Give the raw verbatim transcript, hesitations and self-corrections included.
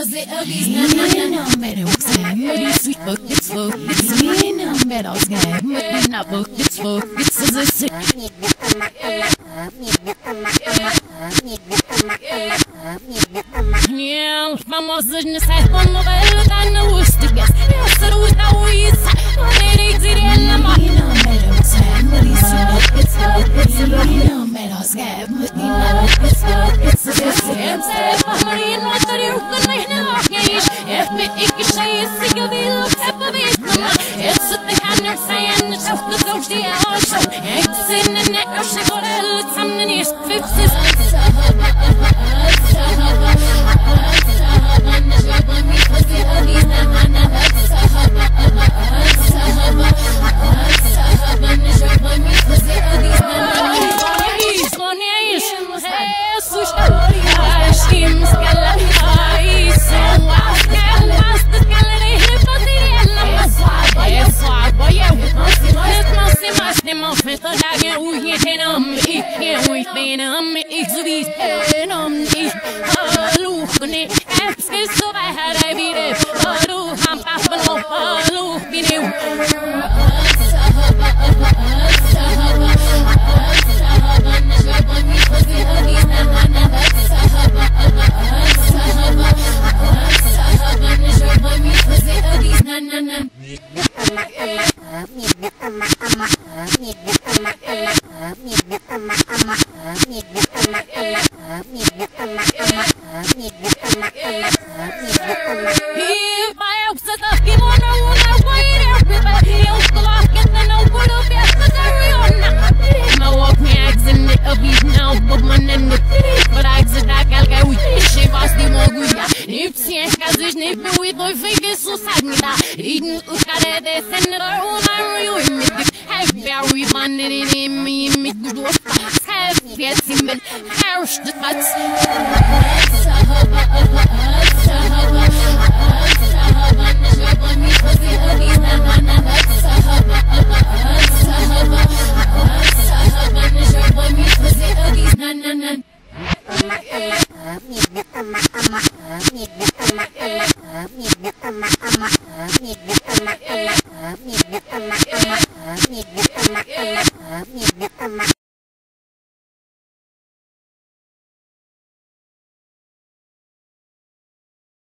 fazer a vida. Não, better say, me sweet fuck, it's fuck, it's me. No, better say, me not fuck, it's fuck, it's as I say. Yeah, famosas na serra, novela da noite, guess. Eu sou o da Uísa, não irei dizer ela, mas não, better say, me sweet, it's fuck, it's me. No, better say, me not it's fuck, it's as I say. I'm saying, Maria, no, that you're gonna know, guys. If me, ik is say, it's a bill, step of it, it's a thing I'm not saying, it's just the ghost, the ocean. It's in the neck, or she got a something is fixes. Have